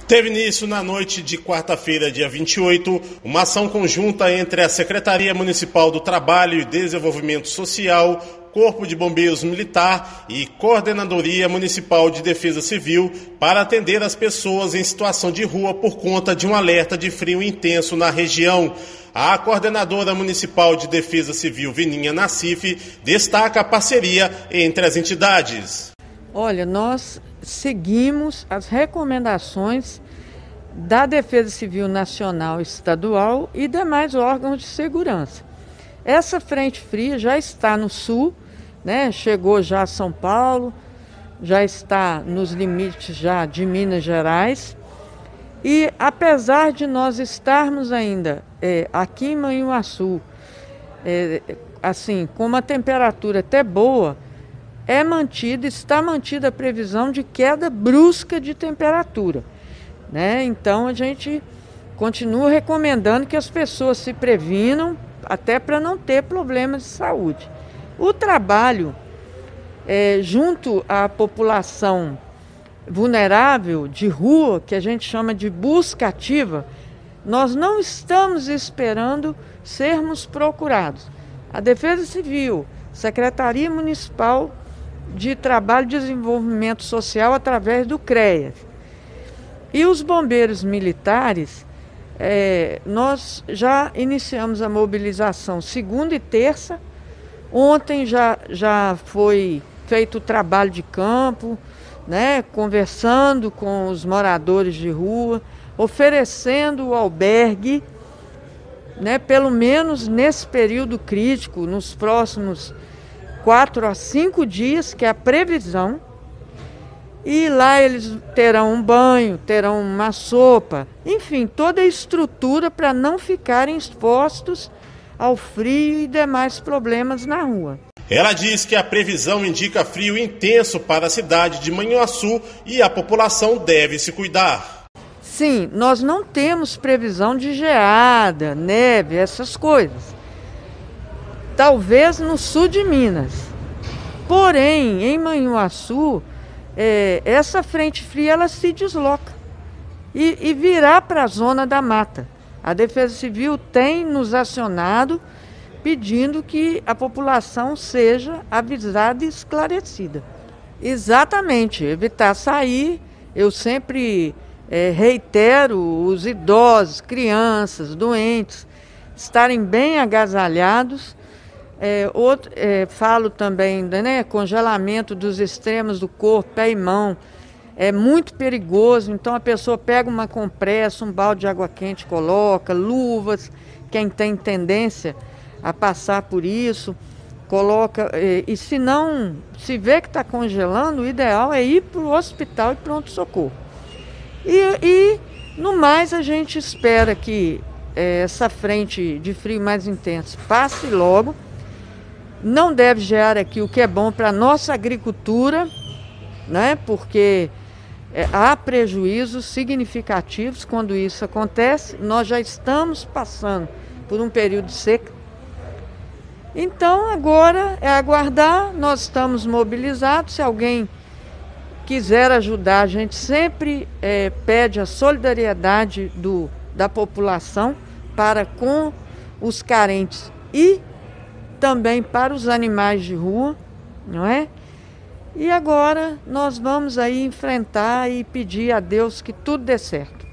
Teve início na noite de quarta-feira, dia 28, uma ação conjunta entre a Secretaria Municipal do Trabalho e Desenvolvimento Social, Corpo de Bombeiros Militar e Coordenadoria Municipal de Defesa Civil para atender as pessoas em situação de rua por conta de um alerta de frio intenso na região. A coordenadora municipal de Defesa Civil, Vininha Nassif, destaca a parceria entre as entidades. Olha, nós seguimos as recomendações da Defesa Civil Nacional e Estadual e demais órgãos de segurança. Essa frente fria já está no sul, né? Chegou já a São Paulo, já está nos limites já de Minas Gerais. E apesar de nós estarmos ainda aqui em Manhuaçu, assim, com uma temperatura até boa, está mantida a previsão de queda brusca de temperatura, né? Então a gente continua recomendando que as pessoas se previnam, até para não ter problemas de saúde. O trabalho junto à população vulnerável de rua, que a gente chama de busca ativa, nós não estamos esperando sermos procurados. A Defesa Civil, Secretaria Municipal de Trabalho e Desenvolvimento Social, através do CREAS, e os bombeiros militares, nós já iniciamos a mobilização segunda e terça. Ontem já foi feito o trabalho de campo, né, conversando com os moradores de rua, oferecendo o albergue, né, pelo menos nesse período crítico, nos próximos 4 a 5 dias, que é a previsão. E lá eles terão um banho, terão uma sopa, enfim, toda a estrutura para não ficarem expostos ao frio e demais problemas na rua. Ela diz que a previsão indica frio intenso para a cidade de Manhuaçu e a população deve se cuidar. Sim, nós não temos previsão de geada, neve, essas coisas. Talvez no sul de Minas. Porém, em Manhuaçu, essa frente fria ela se desloca e virá para a zona da mata. A Defesa Civil tem nos acionado pedindo que a população seja avisada e esclarecida. Exatamente, evitar sair. Eu sempre reitero os idosos, crianças, doentes, estarem bem agasalhados. Falo também, né, congelamento dos extremos do corpo, pé e mão, é muito perigoso. Então a pessoa pega uma compressa, um balde de água quente, coloca, luvas, quem tem tendência a passar por isso, coloca, e se não, se vê que está congelando, o ideal é ir para o hospital e pronto-socorro. E no mais a gente espera que essa frente de frio mais intenso passe logo. Não deve gerar aqui, o que é bom para a nossa agricultura, né? Porque há prejuízos significativos quando isso acontece. Nós já estamos passando por um período de seca. Então agora é aguardar, nós estamos mobilizados. Se alguém quiser ajudar, a gente sempre pede a solidariedade da população para com os carentes e também para os animais de rua, não é? E agora nós vamos aí enfrentar e pedir a Deus que tudo dê certo.